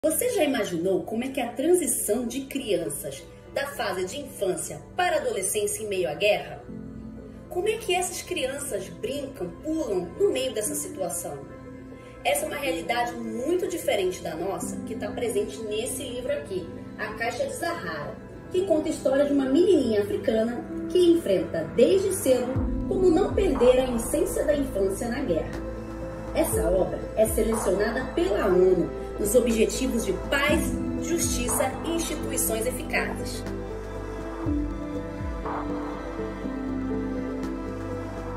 Você já imaginou como é que é a transição de crianças da fase de infância para a adolescência em meio à guerra? Como é que essas crianças brincam, pulam no meio dessa situação? Essa é uma realidade muito diferente da nossa, que está presente nesse livro aqui, A Caixa de Zahara, que conta a história de uma menininha africana que enfrenta desde cedo como não perder a essência da infância na guerra. Essa obra é selecionada pela ONU nos Objetivos de Paz, Justiça e Instituições Eficazes.